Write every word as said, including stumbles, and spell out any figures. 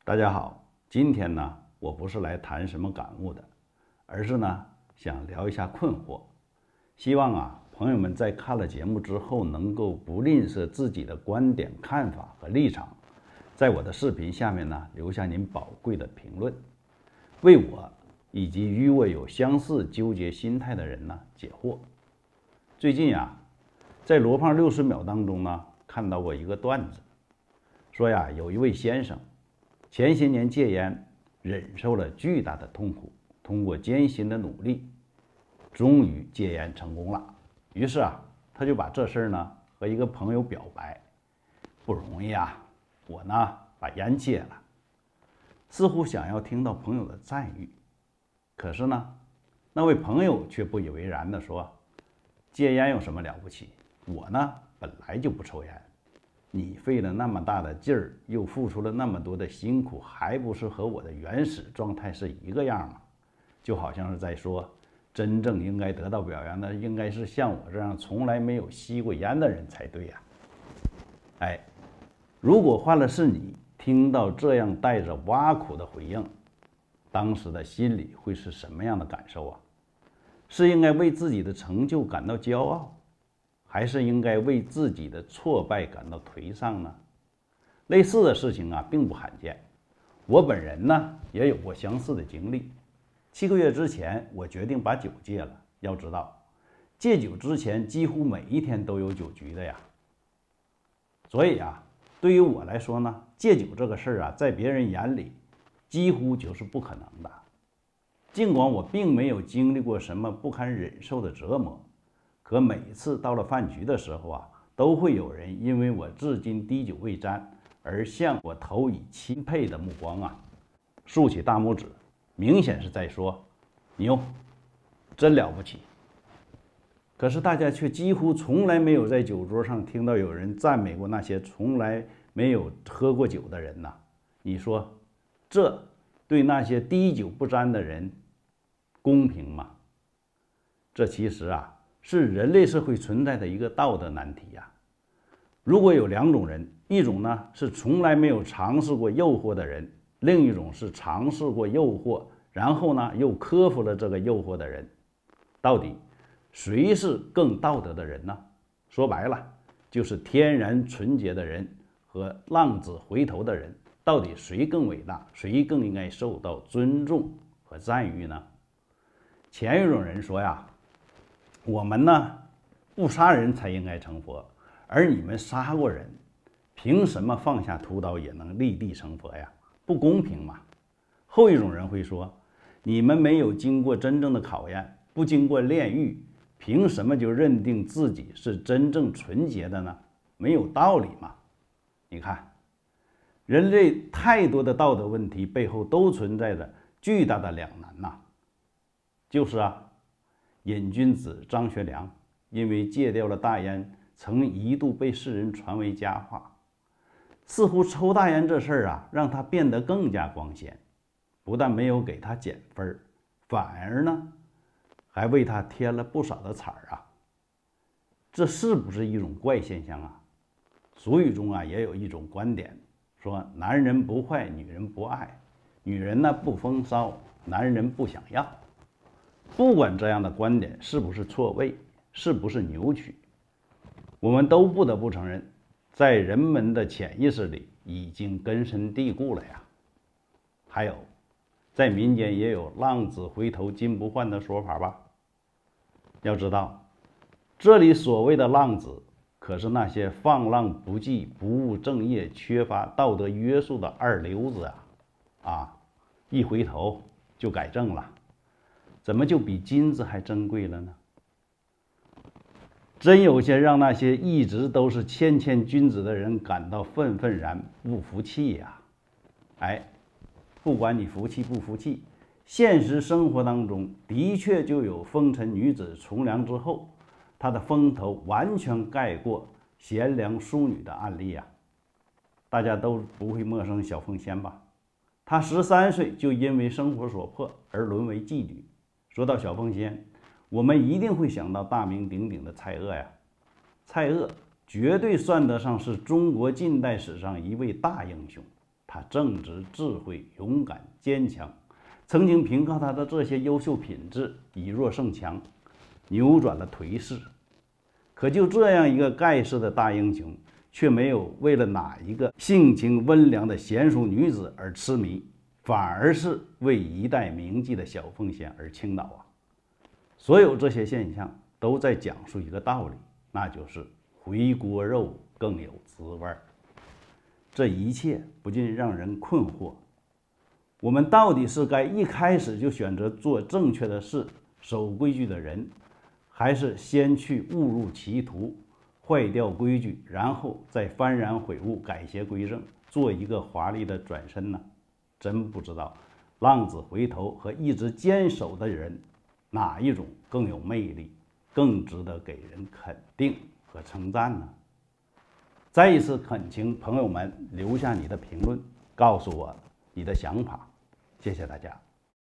大家好，今天呢，我不是来谈什么感悟的，而是呢想聊一下困惑。希望啊，朋友们在看了节目之后，能够不吝啬自己的观点、看法和立场，在我的视频下面呢留下您宝贵的评论，为我以及与我有相似纠结心态的人呢解惑。最近啊，在罗胖六十秒当中呢，看到过一个段子，说呀，有一位先生前些年戒烟，忍受了巨大的痛苦，通过艰辛的努力，终于戒烟成功了。于是啊，他就把这事儿呢和一个朋友表白，不容易啊，我呢把烟戒了，似乎想要听到朋友的赞誉。可是呢，那位朋友却不以为然地说，戒烟有什么了不起？我呢本来就不抽烟。你费了那么大的劲儿，又付出了那么多的辛苦，还不是和我的原始状态是一个样吗？就好像是在说，真正应该得到表扬的，应该是像我这样从来没有吸过烟的人才对呀。哎，如果换了是你，听到这样带着挖苦的回应，当时的心里会是什么样的感受啊？是应该为自己的成就感到骄傲，还是应该为自己的挫败感到颓丧呢？类似的事情啊，并不罕见。我本人呢，也有过相似的经历。七个月之前，我决定把酒戒了。要知道，戒酒之前几乎每一天都有酒局的呀。所以啊，对于我来说呢，戒酒这个事儿啊，在别人眼里几乎就是不可能的。尽管我并没有经历过什么不堪忍受的折磨，可每次到了饭局的时候啊，都会有人因为我至今滴酒未沾而向我投以钦佩的目光啊，竖起大拇指，明显是在说牛，真了不起。可是大家却几乎从来没有在酒桌上听到有人赞美过那些从来没有喝过酒的人呐。你说这对那些滴酒不沾的人公平吗？这其实啊，是人类社会存在的一个道德难题呀。如果有两种人，一种呢是从来没有尝试过诱惑的人，另一种是尝试过诱惑，然后呢又克服了这个诱惑的人，到底谁是更道德的人呢？说白了，就是天然纯洁的人和浪子回头的人，到底谁更伟大，谁更应该受到尊重和赞誉呢？前一种人说呀，我们呢不杀人才应该成佛，而你们杀过人，凭什么放下屠刀也能立地成佛呀？不公平嘛。后一种人会说，你们没有经过真正的考验，不经过炼狱，凭什么就认定自己是真正纯洁的呢？没有道理嘛。你看，人类太多的道德问题背后都存在着巨大的两难呐。就是啊，瘾君子张学良因为戒掉了大烟，曾一度被世人传为佳话，似乎抽大烟这事儿啊，让他变得更加光鲜，不但没有给他减分，反而呢还为他添了不少的彩儿啊。这是不是一种怪现象啊？俗语中啊也有一种观点，说男人不坏，女人不爱，女人呢不风骚，男人不想要。不管这样的观点是不是错位，是不是扭曲，我们都不得不承认，在人们的潜意识里已经根深蒂固了呀。还有，在民间也有浪子回头金不换的说法吧。要知道，这里所谓的浪子，可是那些放浪不羁、不务正业、缺乏道德约束的二流子啊！啊，一回头就改正了，怎么就比金子还珍贵了呢？真有些让那些一直都是谦谦君子的人感到愤愤然不服气呀！哎，不管你服气不服气，现实生活当中的确就有风尘女子从良之后，她的风头完全盖过贤良淑女的案例啊！大家都不会陌生小凤仙吧？她十三岁就因为生活所迫而沦为妓女。说到小凤仙，我们一定会想到大名鼎鼎的蔡锷呀。蔡锷绝对算得上是中国近代史上一位大英雄， 他正直、智慧、勇敢、坚强，曾经凭靠他的这些优秀品质，以弱胜强，扭转了颓势。可就这样一个盖世的大英雄，却没有为了哪一个性情温良的娴熟女子而痴迷，反而是为一代名妓的小凤仙而倾倒啊！所有这些现象都在讲述一个道理，那就是回锅肉更有滋味儿。这一切不禁让人困惑：我们到底是该一开始就选择做正确的事、守规矩的人，还是先去误入歧途，坏掉规矩，然后再幡然悔悟，改邪归正，做一个华丽的转身呢？真不知道浪子回头和一直坚守的人，哪一种更有魅力，更值得给人肯定和称赞呢？再一次恳请朋友们留下你的评论，告诉我你的想法，谢谢大家。